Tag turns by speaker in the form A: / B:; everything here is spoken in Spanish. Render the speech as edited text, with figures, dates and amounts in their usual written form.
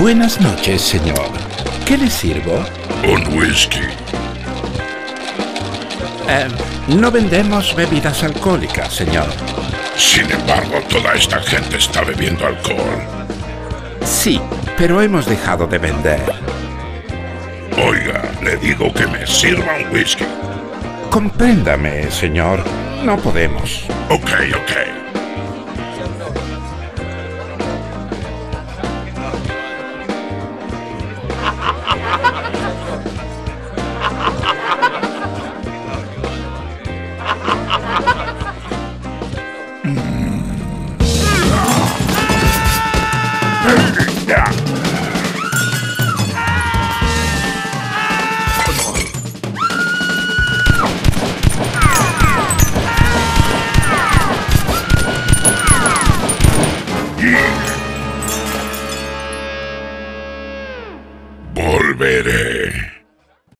A: Buenas noches, señor. ¿Qué le sirvo?
B: Un whisky.
A: No vendemos bebidas alcohólicas, señor.
B: Sin embargo, toda esta gente está bebiendo alcohol.
A: Sí, pero hemos dejado de vender.
B: Oiga, le digo que me sirva un whisky.
A: Compréndame, señor. No podemos.
B: Ok. Volveré.